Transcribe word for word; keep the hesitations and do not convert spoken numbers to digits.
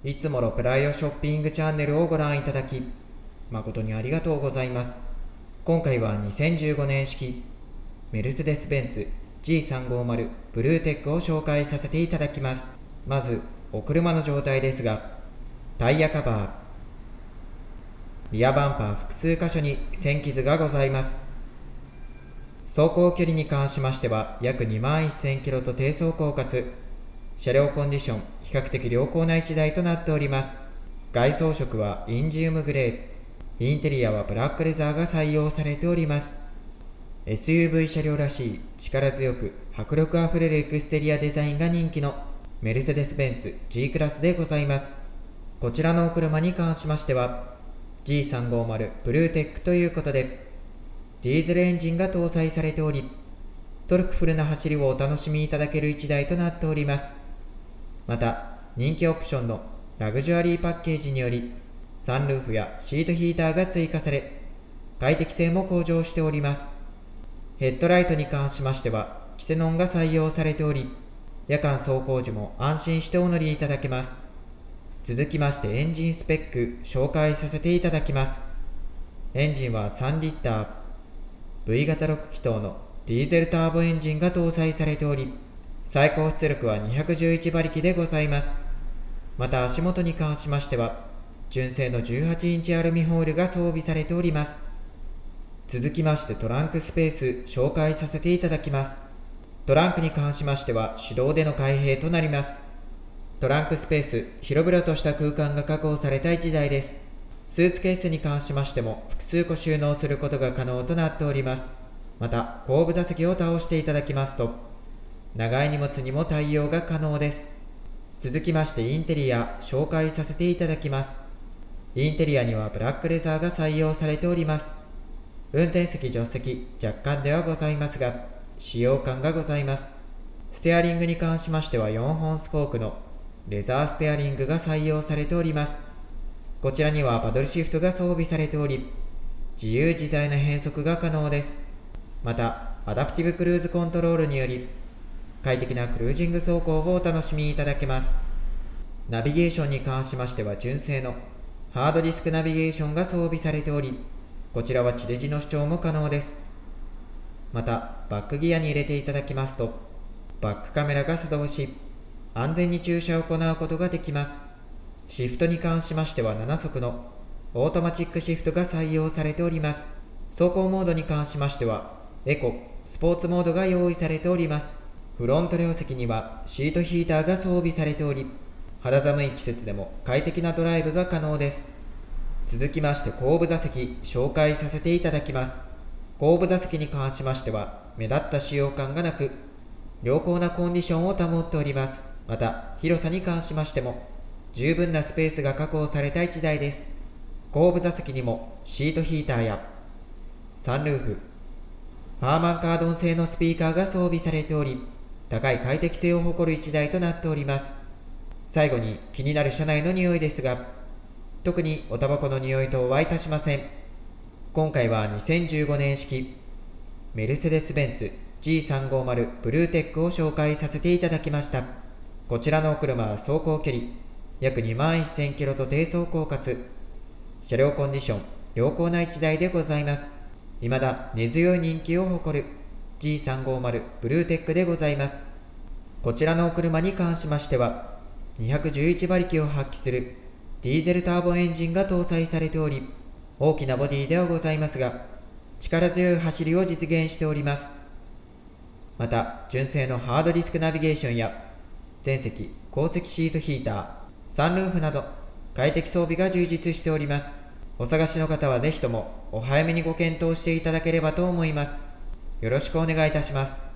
いつものプライオショッピングチャンネルをご覧いただき、誠にありがとうございます。今回はにせんじゅうごねん式メルセデス・ベンツ ジーさんごーまる ブルーテックを紹介させていただきます。まず、お車の状態ですが、タイヤカバー、リアバンパー複数箇所に線傷がございます。走行距離に関しましては約にまんせんキロと低走行かつ、車両コンディション比較的良好ないちだいとなっております。外装色はインジウムグレー、インテリアはブラックレザーが採用されております。エスユーブイ 車両らしい力強く迫力あふれるエクステリアデザインが人気のメルセデス・ベンツ G クラスでございます。こちらのお車に関しましては ジーさんごーまる ブルーテックということでディーゼルエンジンが搭載されており、トルクフルな走りをお楽しみいただけるいちだいとなっております。また、人気オプションのラグジュアリーパッケージにより、サンルーフやシートヒーターが追加され、快適性も向上しております。ヘッドライトに関しましては、キセノンが採用されており、夜間走行時も安心してお乗りいただけます。続きましてエンジンスペック紹介させていただきます。エンジンはさんリッター、ブイ 型ろく気筒のディーゼルターボエンジンが搭載されており、最高出力はにひゃくじゅういちばりきでございます。また足元に関しましては、純正のじゅうはちインチアルミホールが装備されております。続きましてトランクスペース紹介させていただきます。トランクに関しましては手動での開閉となります。トランクスペース、広々とした空間が確保されたいちだいです。スーツケースに関しましても複数個収納することが可能となっております。また後部座席を倒していただきますと、長い荷物にも対応が可能です。続きましてインテリア紹介させていただきます。インテリアにはブラックレザーが採用されております。運転席助手席若干ではございますが、使用感がございます。ステアリングに関しましてはよんほんスポークのレザーステアリングが採用されております。こちらにはパドルシフトが装備されており、自由自在な変速が可能です。また、アダプティブクルーズコントロールにより、快適なクルージング走行をお楽しみいただけます。ナビゲーションに関しましては純正のハードディスクナビゲーションが装備されており、こちらは地デジの視聴も可能です。また、バックギアに入れていただきますと、バックカメラが作動し、安全に駐車を行うことができます。シフトに関しましてはななそくのオートマチックシフトが採用されております。走行モードに関しましては、エコ、スポーツモードが用意されております。フロント両席にはシートヒーターが装備されており、肌寒い季節でも快適なドライブが可能です。続きまして後部座席紹介させていただきます。後部座席に関しましては目立った使用感がなく、良好なコンディションを保っております。また広さに関しましても十分なスペースが確保されたいちだいです。後部座席にもシートヒーターやサンルーフ、ハーマンカードン製のスピーカーが装備されており、高い快適性を誇るいちだいとなっております。最後に気になる車内の匂いですが、特におタバコの匂い等はいたしません。今回はにせんじゅうごねん式メルセデス・ベンツ ジーさんごーまる ブルーテックを紹介させていただきました。こちらのお車は走行距離約にまんせんキロと低走行かつ、車両コンディション良好ないちだいでございます。未だ根強い人気を誇るジーさんごーまる ブルーテックでございます。こちらのお車に関しましては、にひゃくじゅういちばりきを発揮するディーゼルターボエンジンが搭載されており、大きなボディではございますが、力強い走りを実現しております。また、純正のハードディスクナビゲーションや、全席後席シートヒーター、サンルーフなど、快適装備が充実しております。お探しの方はぜひともお早めにご検討していただければと思います。よろしくお願いいたします。